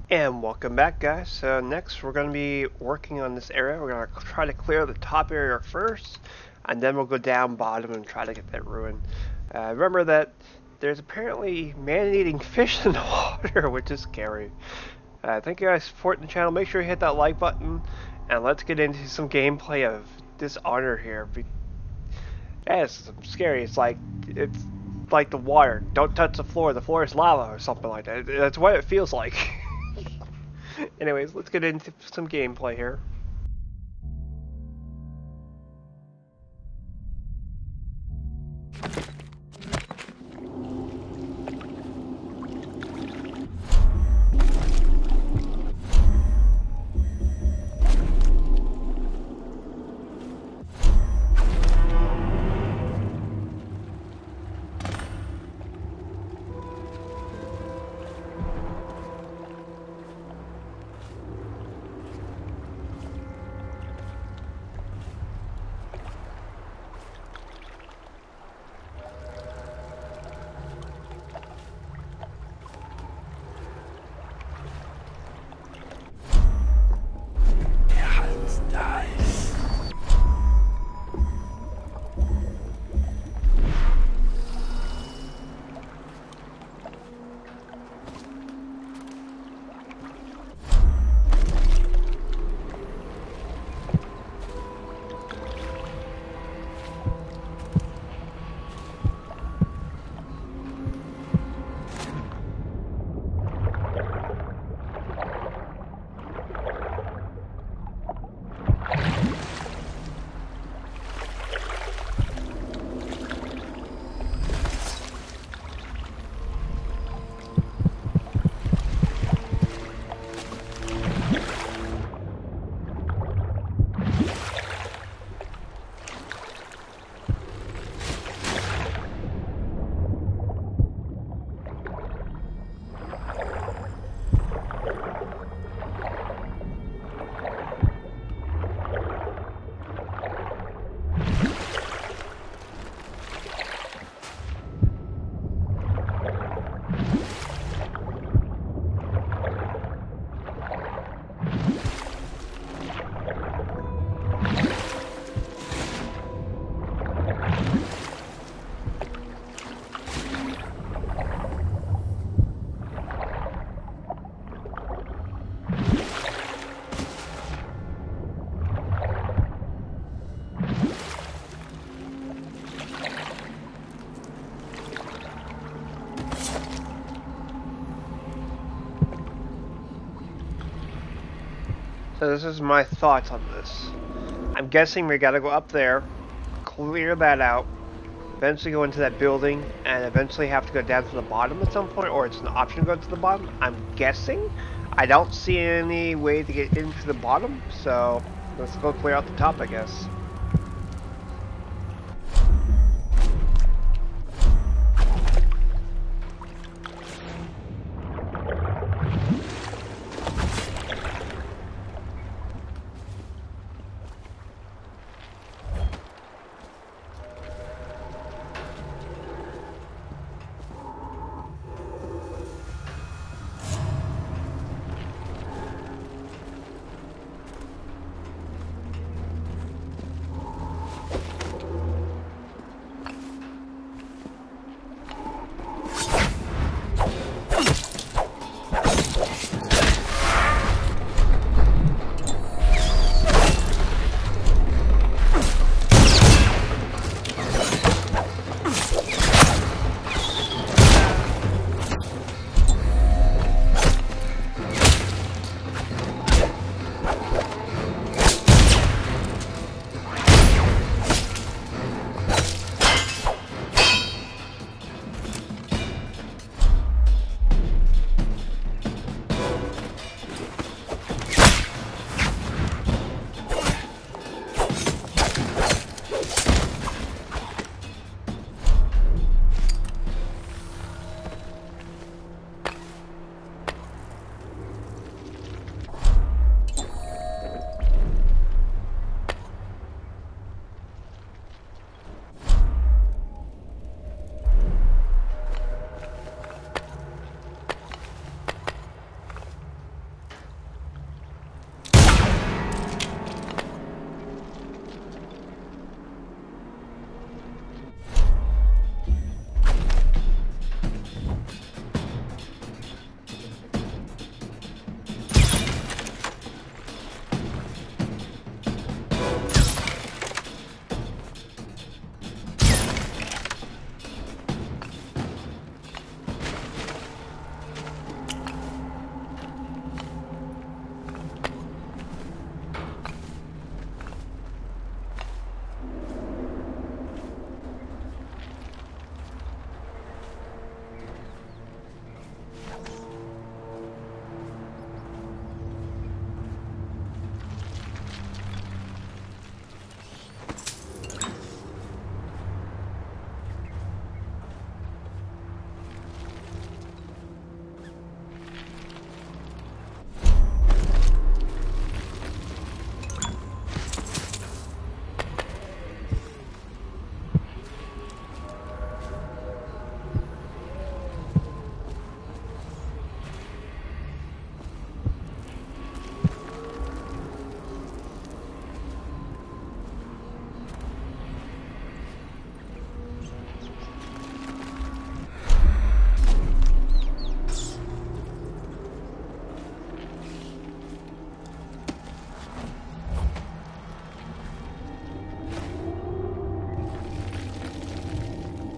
And welcome back, guys. So next we're going to be working on this area. We're going to try to clear the top area first, and then we'll go down bottom and try to get that ruin. Remember that there's apparently man-eating fish in the water, which is scary. Thank you guys for supporting the channel. Make sure you hit that like button, and let's get into some gameplay of Dishonor here. Yeah, it's scary. It's like the water. Don't touch the floor. The floor is lava or something like that. That's what it feels like. Anyways, let's get into some gameplay here. So this is my thoughts on this. I'm guessing we gotta go up there, clear that out, eventually go into that building, and eventually have to go down to the bottom at some point, or it's an option to go to the bottom. I'm guessing. I don't see any way to get into the bottom, so let's go clear out the top, I guess.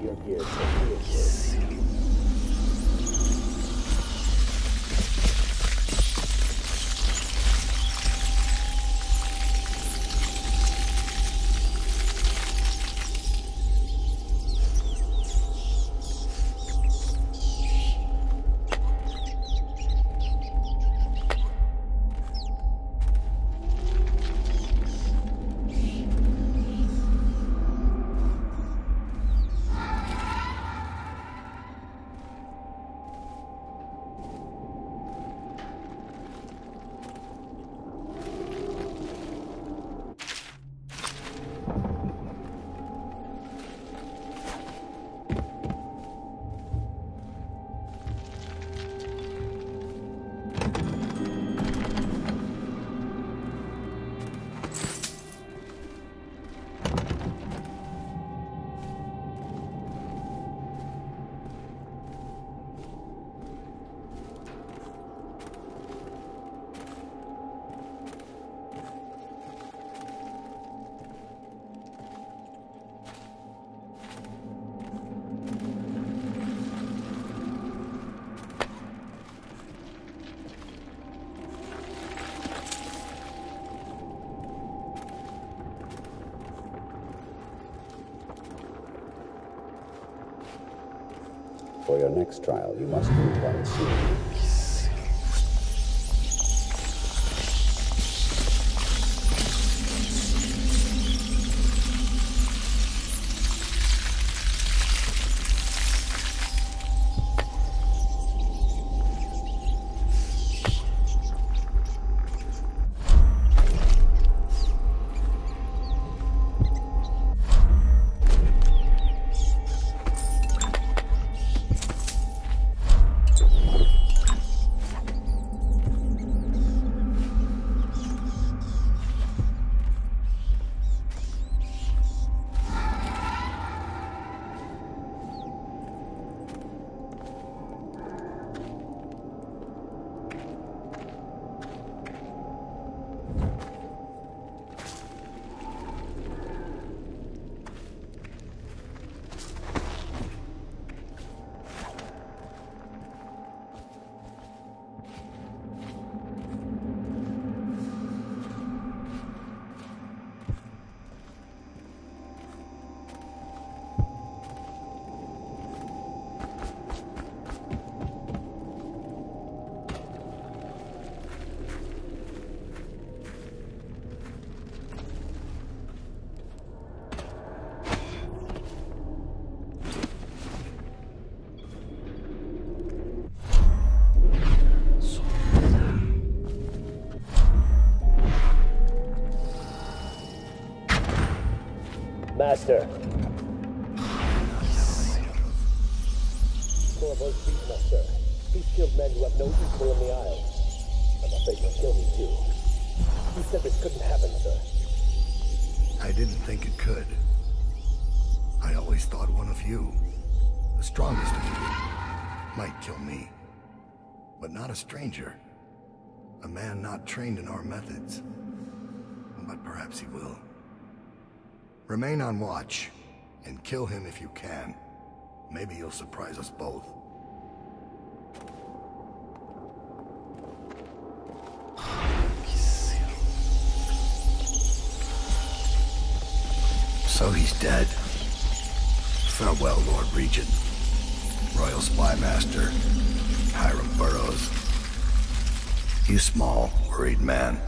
your gear safely insured. For your next trial, you must move unseen. Master. Corvo's beaten us, sir. He's killed men who have no equal in the Isles. I'm afraid he'll kill me, too. He said this couldn't happen, sir. I didn't think it could. I always thought one of you, the strongest of you, might kill me. But not a stranger. A man not trained in our methods. But perhaps he will. Remain on watch, and kill him if you can. Maybe you'll surprise us both. So he's dead. Farewell, Lord Regent. Royal Spy Master, Hiram Burroughs. You small, worried man.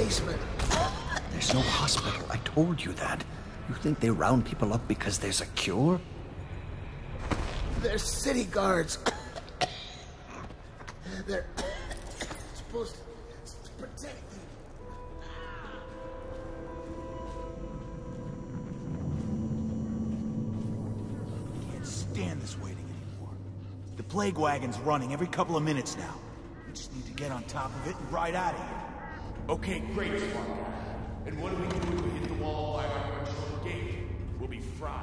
basement. There's no hospital. I told you that. You think they round people up because there's a cure? They're city guards. They're supposed to protect you. Can't stand this waiting anymore. The plague wagon's running every couple of minutes now. We just need to get on top of it and ride out of here. Okay, great, smart guy. And what do we do if we hit the wall by our short gate? We'll be fried.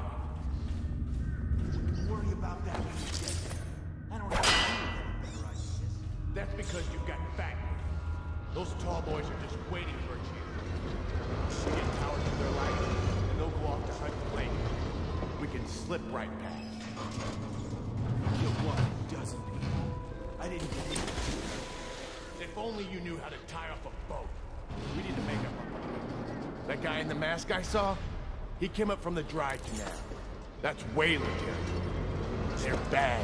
Don't worry about that when we get there. I don't have any better ideas. That's because you've got back. Those tall boys are just waiting for a chance. We get towers to their lights, and they'll go off to hunt the plane. We can slip right past. Kill one dozen people. I didn't get it. If only you knew how to tie off a boat. We need to make up our mind. That guy in the mask I saw, he came up from the dry canal. That's Whaler territory. They're bagged.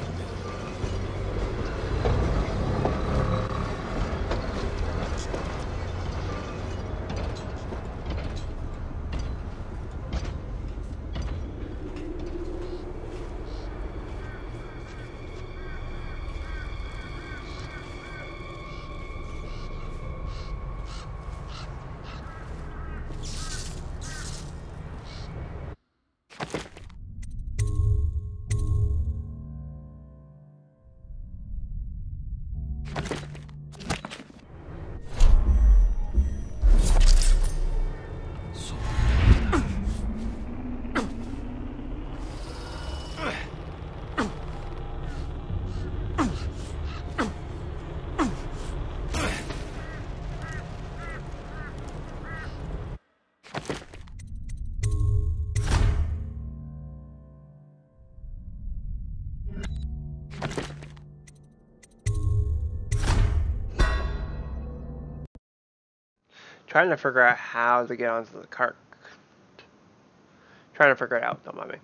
Trying to figure out how to get onto the cart. Trying to figure it out, don't mind me.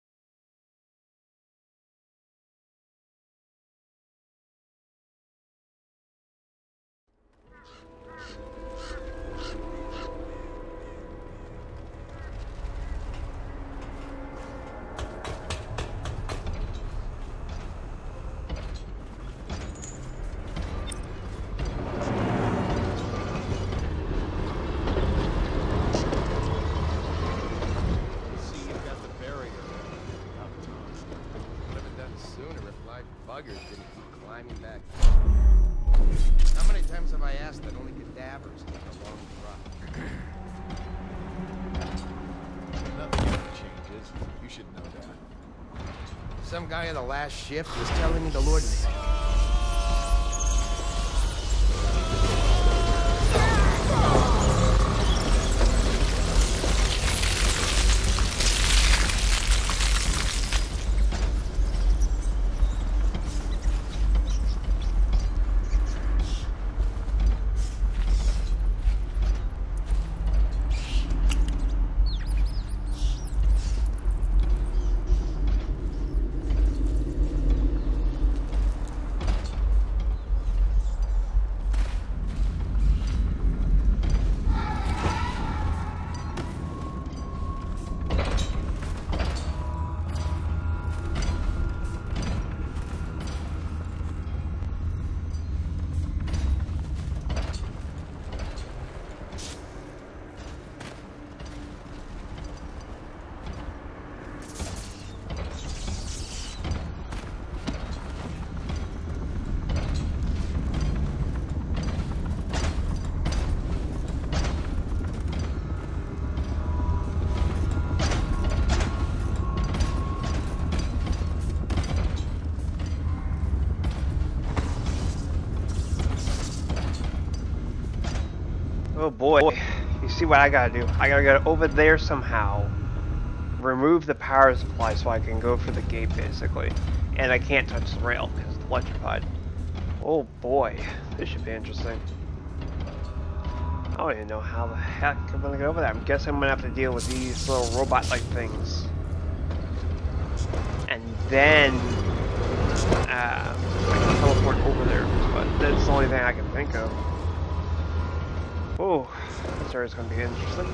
Buggers didn't keep climbing back. How many times have I asked that only cadavers take a long drop? Nothing ever changes. You should know that. Some guy in the last shift was telling me the Lord... Oh boy, you see what I gotta do. I gotta go over there somehow, remove the power supply so I can go for the gate basically. And I can't touch the rail because it's electrified. Oh boy, this should be interesting. I don't even know how the heck I'm gonna go over that. I guess I'm gonna have to deal with these little robot-like things. And then I can teleport over there, but that's the only thing I can think of. Oh, this area's gonna be interesting.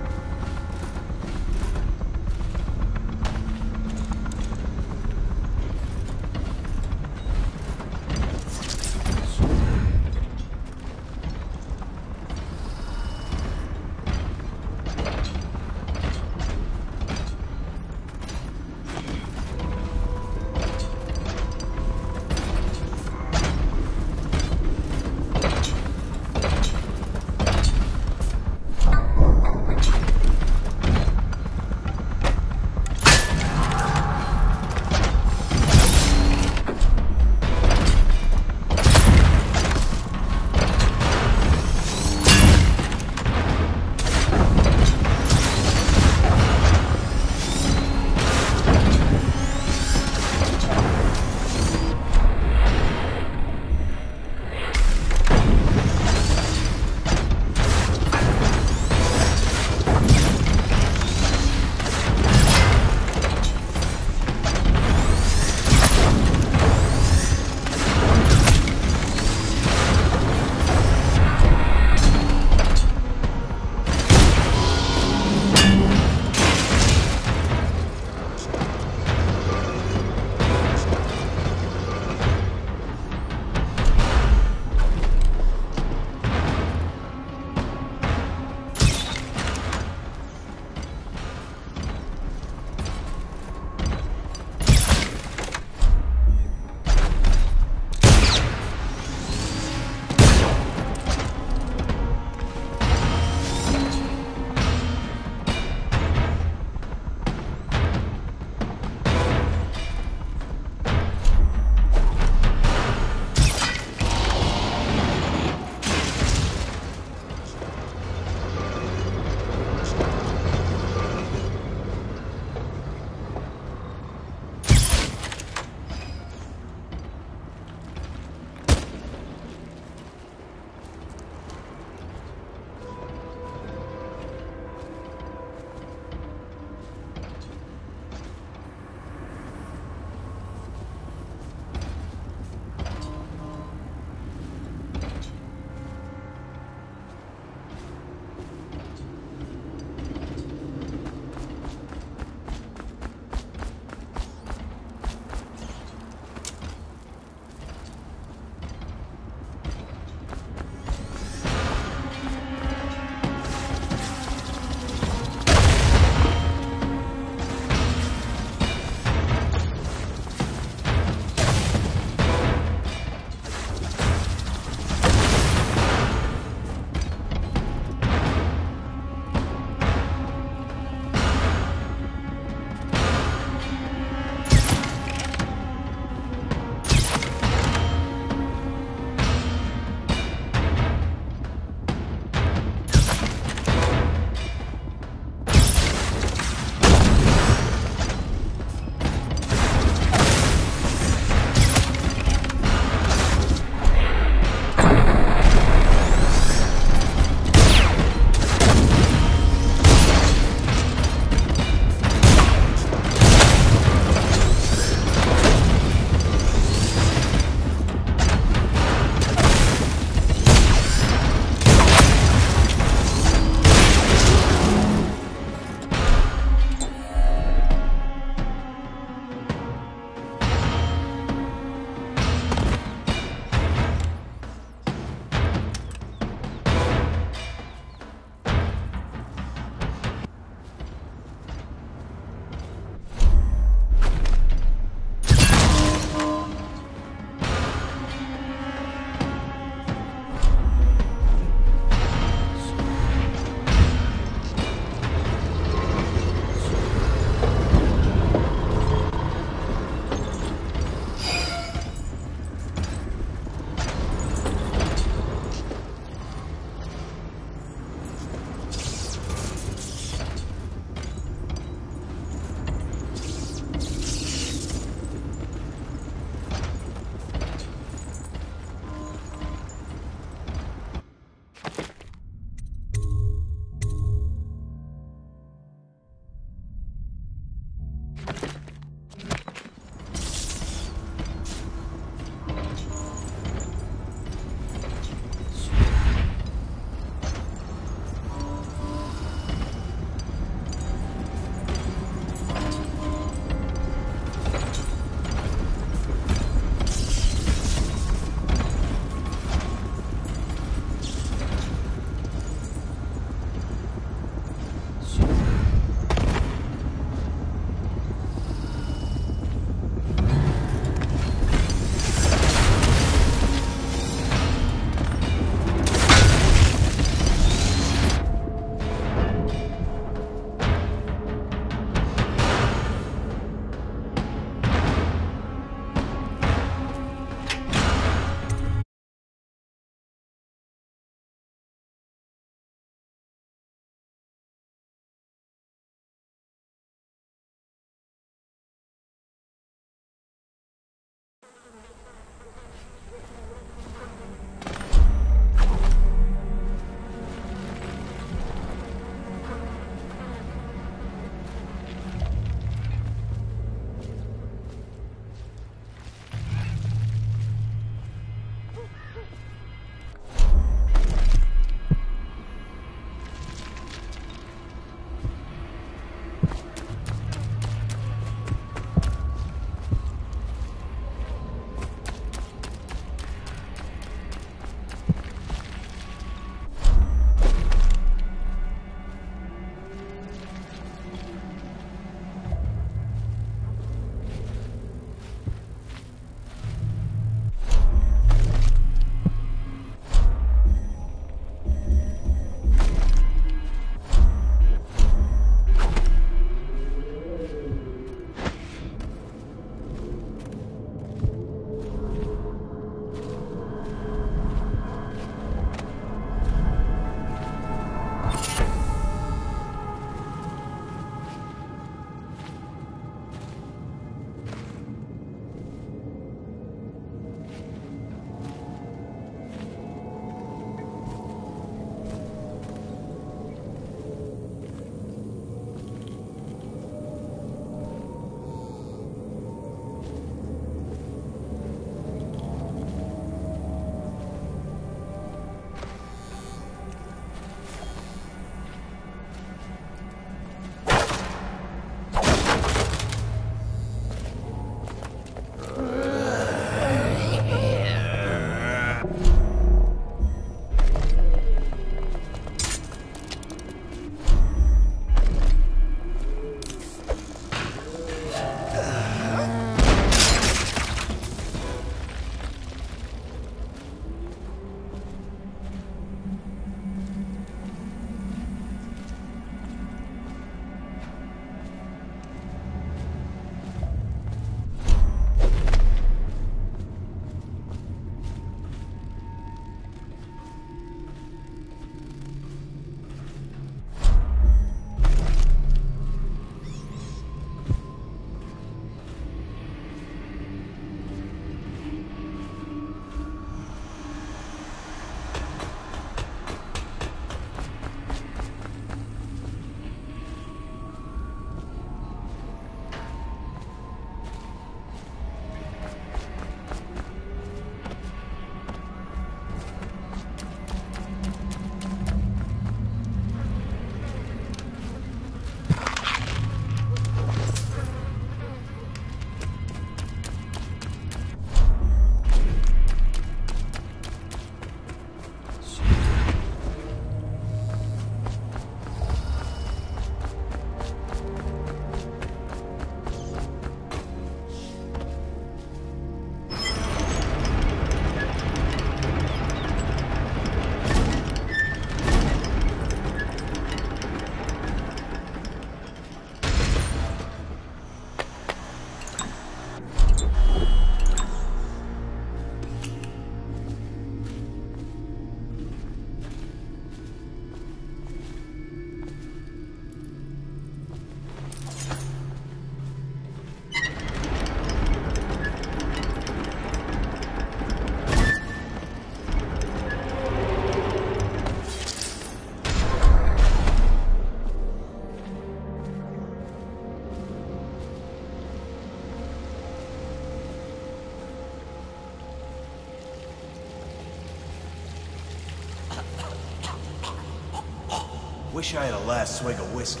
Wish I had a last swig of whiskey.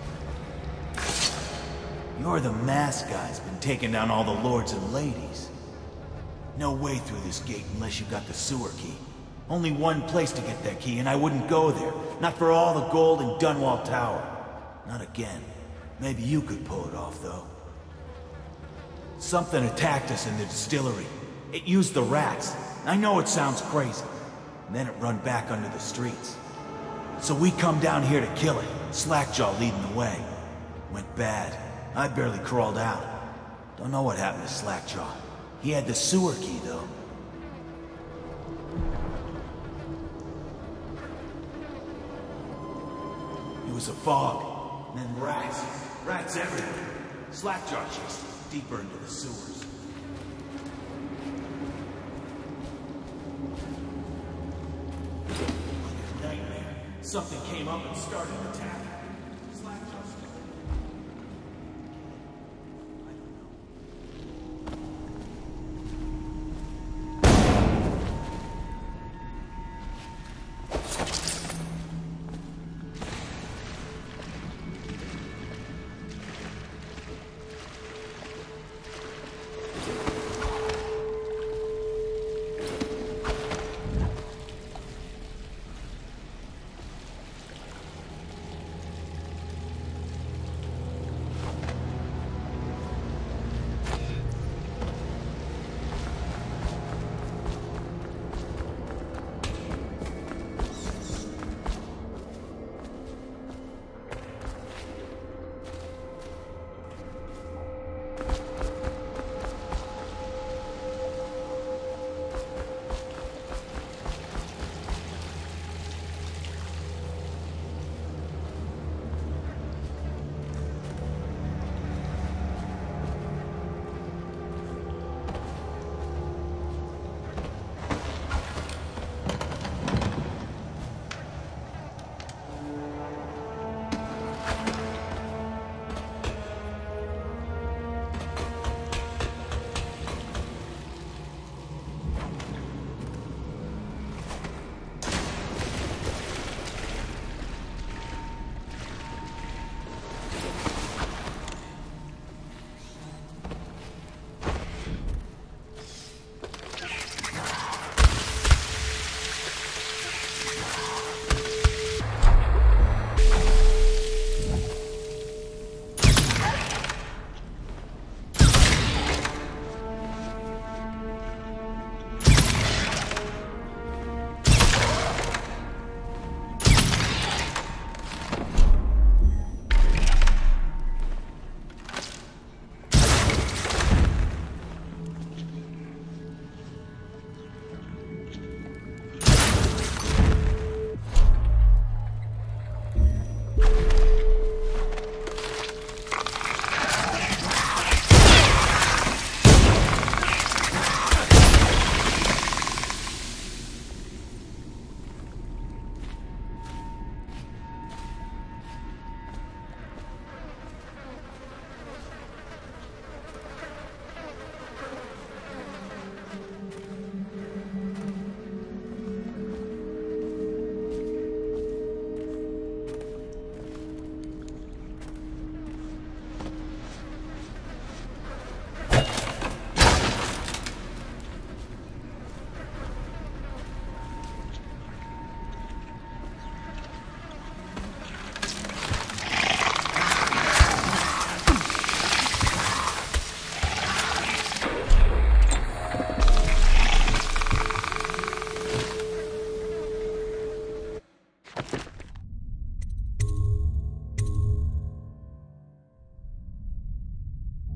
You're the masked guy's been taking down all the lords and ladies. No way through this gate unless you got the sewer key. Only one place to get that key, and I wouldn't go there. Not for all the gold in Dunwall Tower. Not again. Maybe you could pull it off, though. Something attacked us in the distillery. It used the rats. I know it sounds crazy. And then it run back under the streets. So we come down here to kill it. Slackjaw leading the way. Went bad. I barely crawled out. Don't know what happened to Slackjaw. He had the sewer key, though. It was a fog, and then rats. Rats everywhere. Slackjaw chased deeper into the sewers. Like a nightmare. Something came up and started attacking.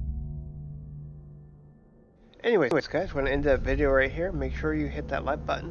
Anyways guys, want to end that video right here. Make sure you hit that like button.